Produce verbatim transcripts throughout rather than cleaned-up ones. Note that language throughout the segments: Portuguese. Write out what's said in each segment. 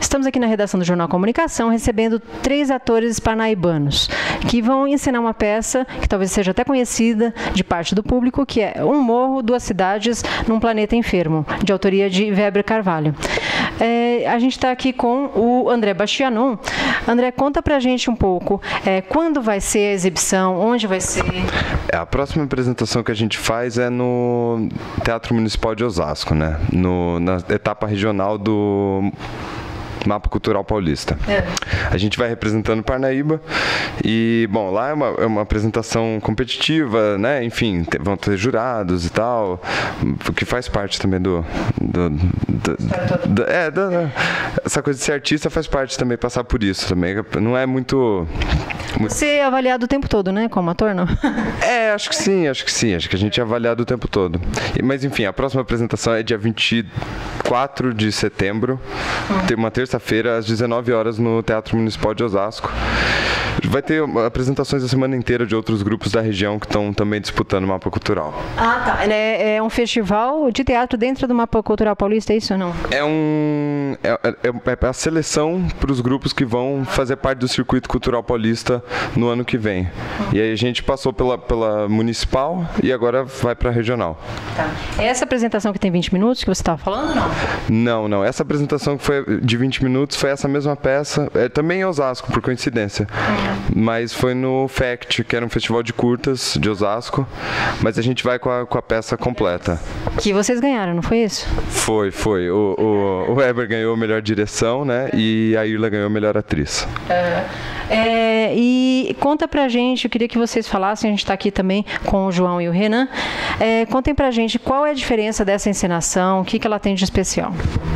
Estamos aqui na redação do Jornal Comunicação recebendo três atores parnaibanos que vão encenar uma peça que talvez seja até conhecida de parte do público, que é Um Morro, Duas Cidades num Planeta Enfermo, de autoria de Weber Carvalho. É, a gente está aqui com o André Bastianon. André, conta pra gente um pouco é, quando vai ser a exibição, onde vai ser? É, a próxima apresentação que a gente faz é no Teatro Municipal de Osasco, né? No, na etapa regional do Mapa Cultural Paulista. É. A gente vai representando Parnaíba e, bom, lá é uma, é uma apresentação competitiva, né? Enfim, te, vão ter jurados e tal, que faz parte também do... do, do, do é, do, essa coisa de ser artista faz parte também, passar por isso também. Não é muito... muito... Você é avaliado o tempo todo, né? Como ator, não? É, acho que sim, acho que sim. Acho que a gente é avaliado o tempo todo. Mas, enfim, a próxima apresentação é dia vinte e quatro de setembro, hum. tem uma terça-feira, às dezenove horas, no Teatro Municipal de Osasco. Vai ter apresentações a semana inteira de outros grupos da região que estão também disputando o Mapa Cultural. Ah, tá. É, é um festival de teatro dentro do Mapa Cultural Paulista, é isso ou não? É, um, é, é, é a seleção para os grupos que vão fazer parte do Circuito Cultural Paulista no ano que vem. Uhum. E aí a gente passou pela, pela municipal e agora vai para a regional. Tá. Essa apresentação que tem vinte minutos que você estava falando, não? Não, não. Essa apresentação que foi de vinte minutos foi essa mesma peça, é, também em Osasco, por coincidência. Uhum. Mas foi no FACT, que era um festival de curtas de Osasco, mas a gente vai com a, com a peça completa. Que vocês ganharam, não foi isso? Foi, foi. O, o, o Weber ganhou a melhor direção, né? E a Irla ganhou a melhor atriz. É, é, e conta pra gente, eu queria que vocês falassem, a gente está aqui também com o João e o Renan, é, contem pra gente qual é a diferença dessa encenação, o que, que ela tem de especial.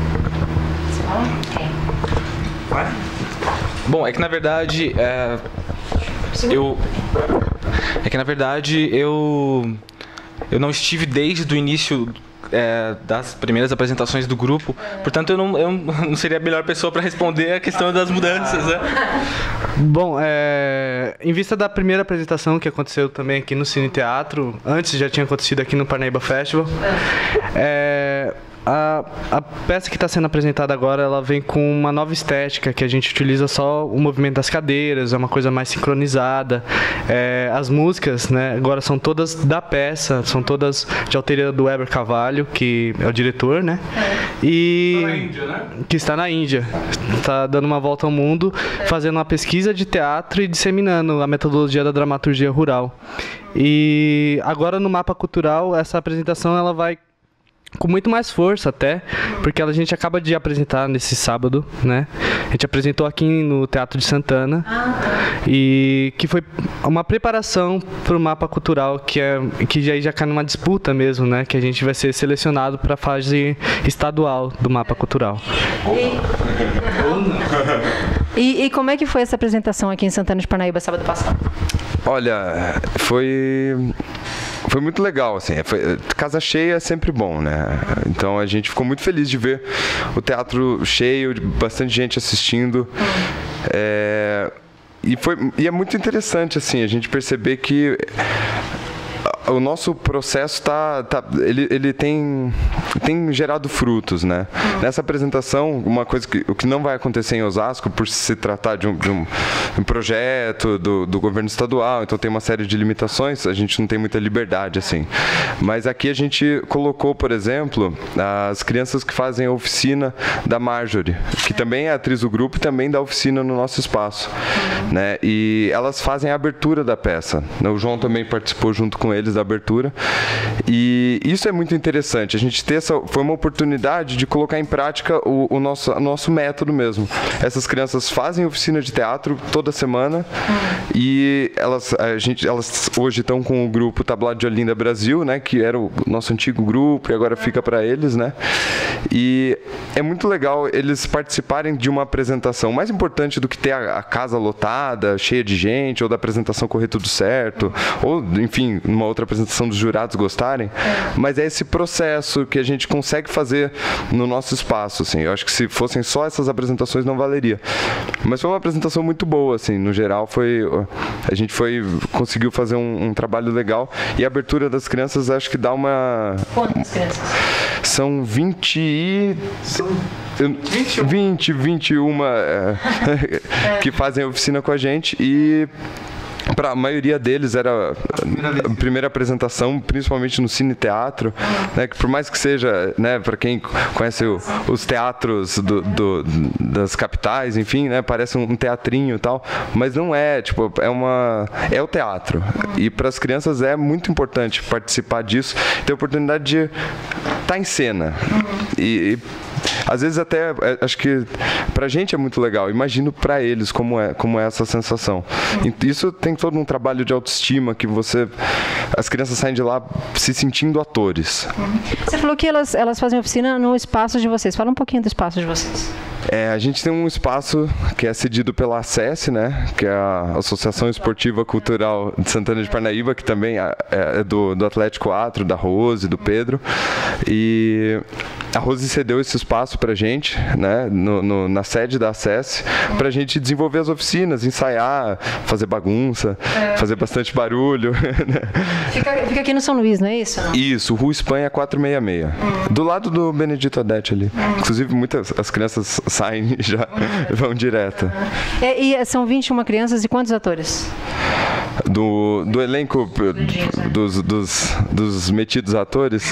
Vai. Bom, é que na verdade é, eu é que na verdade eu eu não estive desde o início é, das primeiras apresentações do grupo, portanto eu não, eu não seria a melhor pessoa para responder a questão das mudanças, né? Bom, é, em vista da primeira apresentação que aconteceu também aqui no Cine Teatro, antes já tinha acontecido aqui no Parnaíba Festival, é, A, a peça que está sendo apresentada agora, ela vem com uma nova estética, que a gente utiliza só o movimento das cadeiras, é uma coisa mais sincronizada. É, as músicas, né, agora são todas da peça, são todas de autoria do Weber Carvalho, que é o diretor, né? E está na Índia, né? Que está na Índia. Está dando uma volta ao mundo, fazendo uma pesquisa de teatro e disseminando a metodologia da dramaturgia rural. E agora no Mapa Cultural, essa apresentação ela vai com muito mais força até, porque a gente acaba de apresentar nesse sábado, né? A gente apresentou aqui no Teatro de Santana, e que foi uma preparação para o Mapa Cultural, que, é, que já, já cai numa disputa mesmo, né? Que a gente vai ser selecionado para a fase estadual do Mapa Cultural. E, e como é que foi essa apresentação aqui em Santana de Parnaíba sábado passado? Olha, foi... Foi muito legal, assim, foi, casa cheia é sempre bom, né? Então a gente ficou muito feliz de ver o teatro cheio, bastante gente assistindo. É, e, foi, e é muito interessante, assim, a gente perceber que o nosso processo tá, tá ele, ele tem, tem gerado frutos, né? Uhum. Nessa apresentação, uma coisa que, o que não vai acontecer em Osasco, por se tratar de um, de um, um projeto do, do governo estadual, então tem uma série de limitações, a gente não tem muita liberdade, assim. Mas aqui a gente colocou, por exemplo, as crianças que fazem a oficina da Marjorie, que também é atriz do grupo e também dá oficina no nosso espaço, uhum. né? E elas fazem a abertura da peça. O João também participou junto com eles da abertura, e isso é muito interessante. A gente ter essa, foi uma oportunidade de colocar em prática o, o nosso, o nosso método mesmo. Essas crianças fazem oficina de teatro toda semana, uhum. e elas, a gente, elas hoje estão com o grupo Tablado de Olinda Brasil, né, que era o nosso antigo grupo e agora fica para eles, né? E é muito legal eles participarem de uma apresentação. Mais importante do que ter a, a casa lotada, cheia de gente, ou da apresentação correr tudo certo, ou enfim, uma outra apresentação dos jurados gostarem, é. mas é esse processo que a gente consegue fazer no nosso espaço, assim. Eu acho que se fossem só essas apresentações não valeria. Mas foi uma apresentação muito boa, assim, no geral foi, a gente foi, conseguiu fazer um, um trabalho legal, e a abertura das crianças acho que dá uma... Quantas crianças? São vinte e... vinte, vinte e um é, que fazem oficina com a gente e para a maioria deles era a primeira apresentação, principalmente no Cine Teatro, né, que por mais que seja, né, para quem conhece o, os teatros do, do, das capitais, enfim, né, parece um teatrinho e tal, mas não é, tipo, é uma é o teatro. E para as crianças é muito importante participar disso, ter a oportunidade de estar em cena. E, e às vezes até, acho que pra gente é muito legal, imagino pra eles como é, como é essa sensação. Isso tem todo um trabalho de autoestima que você, as crianças saem de lá se sentindo atores. Você falou que elas, elas fazem oficina no espaço de vocês, fala um pouquinho do espaço de vocês. É, a gente tem um espaço que é cedido pela A C E S, né, que é a Associação Esportiva Cultural de Santana de Parnaíba, que também é, é do, do Atlético Atro, da Rose, do Pedro, e a Rose cedeu esse espaço pra gente, né, no, no, na sede da A C E S, pra gente desenvolver as oficinas, ensaiar, fazer bagunça, é. fazer bastante barulho. Fica, fica aqui no São Luís, não é isso? Não? Isso, Rua Espanha quatrocentos e sessenta e seis, hum. do lado do Benedito Adete ali. Hum. Inclusive, muitas as crianças saem e já vão direto. É, e são vinte e uma crianças e quantos atores? Do, do elenco dos, dos, dos metidos atores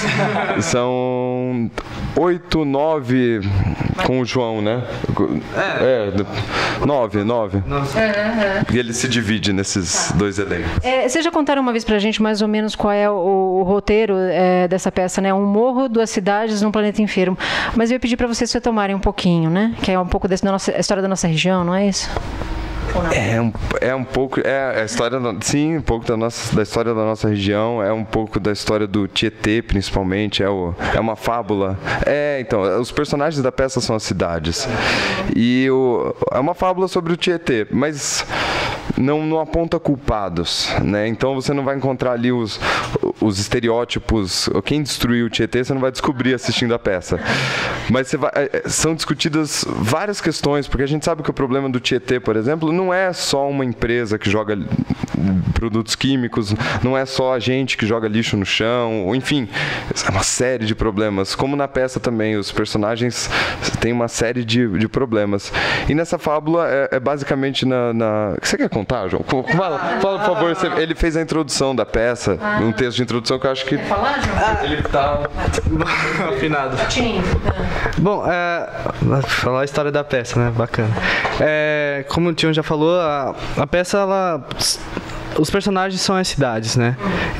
são oito, nove com o João, né? É, é nove, nove. E ele se divide nesses dois elencos. É, vocês já contaram uma vez pra gente mais ou menos qual é o, o roteiro é, dessa peça, né? Um morro, duas cidades, num planeta enfermo. Mas eu ia pedir pra vocês retomarem um pouquinho, né? Que é um pouco desse, da nossa, a história da nossa região, não é isso? É um, é um pouco, é a história, sim, um pouco da, nossa, da história da nossa região, é um pouco da história do Tietê, principalmente, é, o, é uma fábula. É, então, os personagens da peça são as cidades. E o, é uma fábula sobre o Tietê, mas não, não aponta culpados, né? Então você não vai encontrar ali os, os estereótipos, quem destruiu o Tietê, você não vai descobrir assistindo a peça. Mas você vai, são discutidas várias questões, porque a gente sabe que o problema do Tietê, por exemplo, não é só uma empresa que joga produtos químicos, não é só a gente que joga lixo no chão, ou enfim, é uma série de problemas. Como na peça também, os personagens têm uma série de, de problemas. E nessa fábula é, é basicamente na, na... Você quer contar, João? Fala, fala por favor. Você, ele fez a introdução da peça, ah. um texto de introdução que eu acho que... Quer falar, João? Ah. Ele tá... afinado. Bom, é, falar a história da peça, né? Bacana. É, como o Tião já falou, a, a peça, ela... Os personagens são as cidades, né?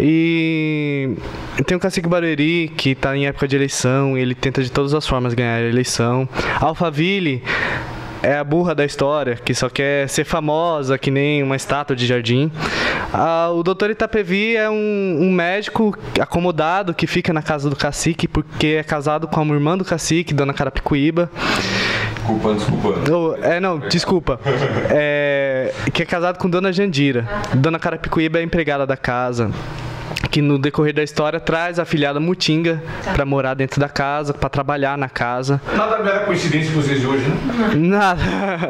E tem o Cacique Barueri, que está em época de eleição, ele tenta de todas as formas ganhar a eleição. Alphaville é a burra da história, que só quer ser famosa, que nem uma estátua de jardim. Ah, o doutor Itapevi é um, um médico acomodado que fica na casa do cacique, porque é casado com a irmã do cacique, Dona Carapicuíba. Desculpa, desculpa. Oh, é, não, desculpa. É, que é casado com Dona Jandira. Dona Carapicuíba é empregada da casa, que no decorrer da história traz a afilhada Mutinga para morar dentro da casa, para trabalhar na casa. Nada mera coincidência com os dias de hoje, né? Nada.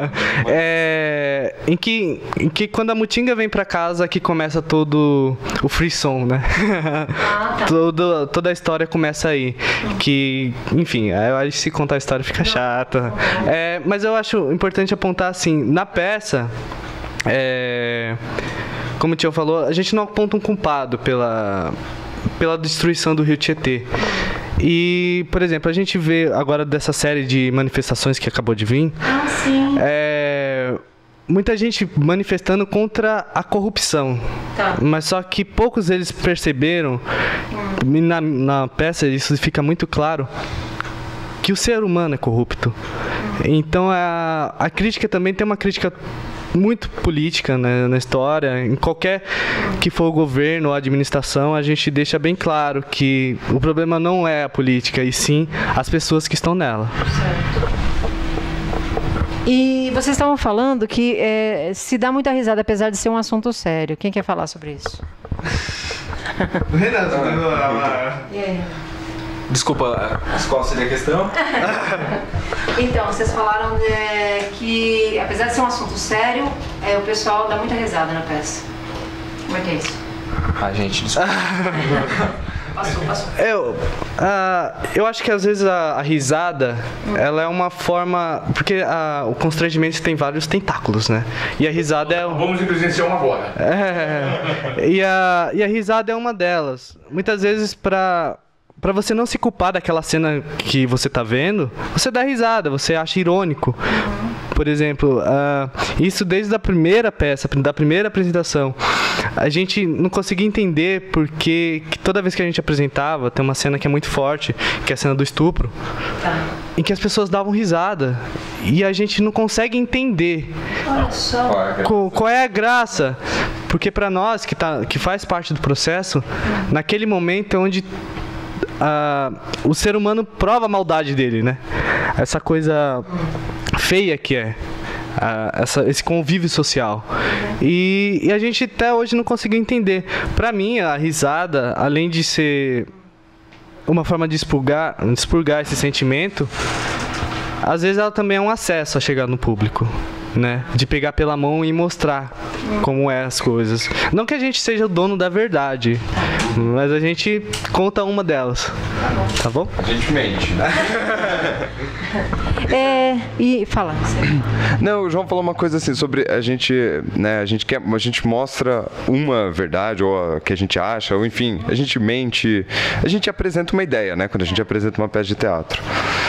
É, em, que, em que quando a Mutinga vem para casa que começa todo o frisson, né? todo, toda a história começa aí. Que, enfim, eu acho que se contar a história fica chata. É, mas eu acho importante apontar assim, na peça, é... como o Tião falou, a gente não aponta um culpado pela, pela destruição do rio Tietê. E, por exemplo, a gente vê agora dessa série de manifestações que acabou de vir, ah, sim. É, muita gente manifestando contra a corrupção. Tá. Mas só que poucos deles perceberam, hum. e na, na peça isso fica muito claro, que o ser humano é corrupto. Hum. Então a, a crítica também tem uma crítica muito política, né, na história. Em qualquer que for o governo ou a administração, a gente deixa bem claro que o problema não é a política, e sim as pessoas que estão nela. Certo. E vocês estavam falando que é, se dá muita risada, apesar de ser um assunto sério. Quem quer falar sobre isso? Renato, e aí? Desculpa, qual seria a questão? Então, vocês falaram de, que, apesar de ser um assunto sério, é, o pessoal dá muita risada na peça. Como é que é isso? Ah, gente, desculpa. Passou, passou. Eu, Ah, eu acho que às vezes a, a risada, ela é uma forma... Porque a, o constrangimento tem vários tentáculos, né? E a risada é... Vamos presenciar uma agora. É, e, a, e a risada é uma delas. Muitas vezes, pra... Pra você não se culpar daquela cena que você tá vendo, você dá risada, você acha irônico. Por exemplo, uh, isso desde a primeira peça, da primeira apresentação. A gente não conseguia entender porque que toda vez que a gente apresentava, tem uma cena que é muito forte, que é a cena do estupro, tá. Em que as pessoas davam risada. E a gente não consegue entender Olha só. qual, qual é a graça. Porque pra nós, que, tá, que faz parte do processo, uhum. naquele momento é onde... Uh, o ser humano prova a maldade dele, né? Essa coisa feia que é uh, essa, esse convívio social. E, e a gente até hoje não conseguiu entender. Pra mim, a risada, além de ser uma forma de expurgar, de expurgar esse sentimento, às vezes ela também é um acesso a chegar no público, né? De pegar pela mão e mostrar como é as coisas. Não que a gente seja o dono da verdade, mas a gente conta uma delas. Tá bom? A gente mente, né? É, e fala. Não, o João falou uma coisa assim sobre a gente, né, a gente quer, a gente mostra uma verdade ou a que a gente acha, ou enfim, a gente mente, a gente apresenta uma ideia, né, quando a gente apresenta uma peça de teatro.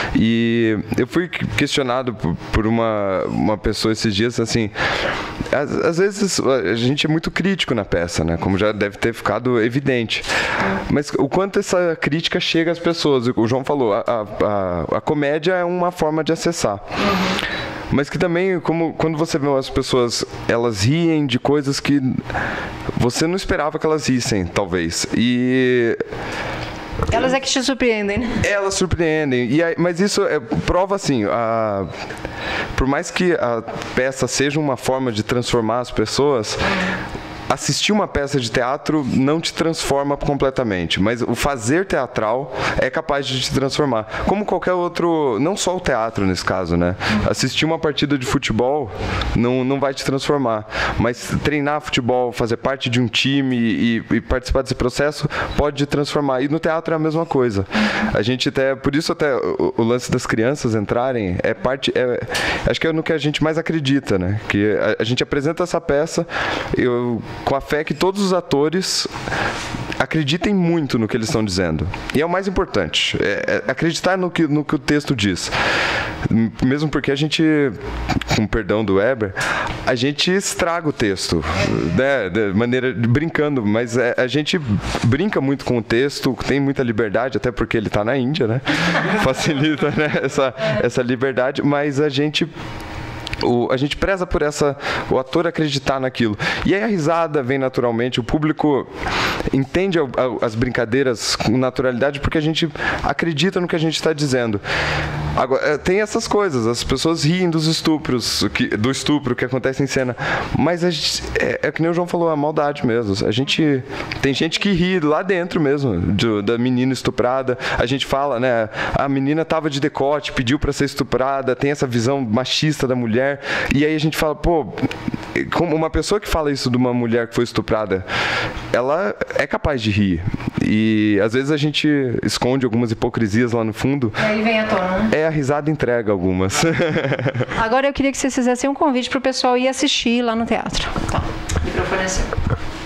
E eu fui questionado por uma uma pessoa esses dias assim, às, às vezes a gente é muito crítico na peça, né, como já deve ter ficado evidente. Mas o quanto essa crítica chega às pessoas, o João falou, a, a, a comédia é uma forma de acessar. Uhum. Mas que também, como quando você vê as pessoas, elas riem de coisas que você não esperava que elas rissem, talvez. E... elas é que te surpreendem, né? Elas surpreendem. E aí, mas isso é, prova assim, a, por mais que a peça seja uma forma de transformar as pessoas, assistir uma peça de teatro não te transforma completamente, mas o fazer teatral é capaz de te transformar. Como qualquer outro, não só o teatro nesse caso, né? Assistir uma partida de futebol não, não vai te transformar, mas treinar futebol, fazer parte de um time e, e participar desse processo pode te transformar. E no teatro é a mesma coisa. A gente até, por isso até o, o lance das crianças entrarem é parte, é, acho que é no que a gente mais acredita, né? Que a, a gente apresenta essa peça, eu com a fé que todos os atores acreditem muito no que eles estão dizendo. E é o mais importante, é, é acreditar no que, no que o texto diz. Mesmo porque a gente, com perdão do Weber, a gente estraga o texto, né, de maneira de, brincando, mas é, a gente brinca muito com o texto, tem muita liberdade, até porque ele está na Índia, né? Facilita, né, essa, essa liberdade, mas a gente... O, a gente preza por essa, o ator acreditar naquilo. E aí a risada vem naturalmente, o público entende a, a, as brincadeiras com naturalidade porque a gente acredita no que a gente está dizendo. Agora, tem essas coisas, as pessoas riem dos estupros, que, do estupro que acontece em cena, mas a gente, é, é que nem o João falou, a maldade mesmo. A gente, tem gente que ri lá dentro mesmo, de, da menina estuprada. A gente fala, né, a menina estava de decote, pediu para ser estuprada, tem essa visão machista da mulher. E aí a gente fala, pô, como uma pessoa que fala isso de uma mulher que foi estuprada, ela é capaz de rir. E às vezes a gente esconde algumas hipocrisias lá no fundo. E aí vem à tona, né? É, a risada entrega algumas. Agora eu queria que vocês fizessem um convite para o pessoal ir assistir lá no teatro. Tá, o microfone é seu.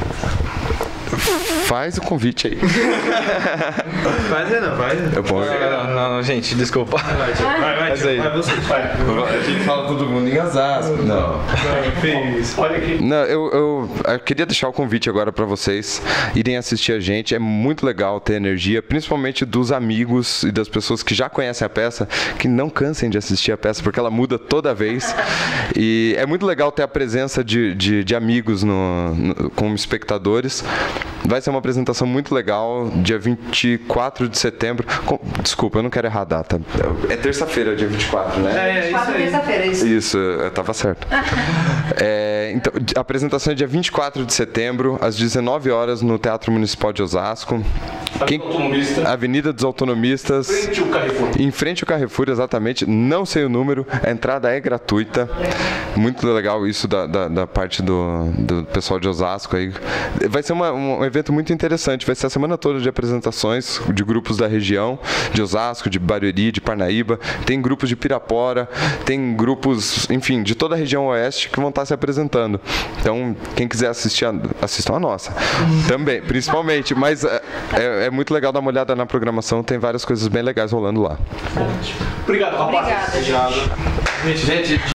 Faz o convite aí. Faz aí, não, faz. Eu posso. Não, não, não, gente, desculpa. Vai, vai, vai, vai, vai você. Vai. A gente fala todo mundo em Osasco. Não. Fez. Olha aqui. Não, eu, eu, eu queria deixar o convite agora para vocês irem assistir a gente. É muito legal ter energia, principalmente dos amigos e das pessoas que já conhecem a peça, que não cansem de assistir a peça, porque ela muda toda vez. E é muito legal ter a presença de, de, de amigos no, no, como espectadores. Vai ser uma apresentação muito legal, dia vinte e quatro de setembro. Com, desculpa, eu não quero errar a data. É terça-feira, dia vinte e quatro, né? É, é isso aí. Terça-feira, isso. Isso, eu tava certo. É, então, a apresentação é dia vinte e quatro de setembro, às dezenove horas, no Teatro Municipal de Osasco. Quem, Avenida dos Autonomistas. Em frente ao Carrefour. Em frente ao Carrefour, exatamente. Não sei o número, a entrada é gratuita. Muito legal isso da, da, da parte do, do pessoal de Osasco aí. Vai ser uma, um evento evento muito interessante. Vai ser a semana toda de apresentações de grupos da região, de Osasco, de Barueri, de Parnaíba. Tem grupos de Pirapora, tem grupos, enfim, de toda a região oeste que vão estar se apresentando. Então, quem quiser assistir, a, assistam a nossa. Também, principalmente. Mas é, é, é muito legal dar uma olhada na programação. Tem várias coisas bem legais rolando lá. Obrigado, rapaz. Obrigada, gente. Gente, gente.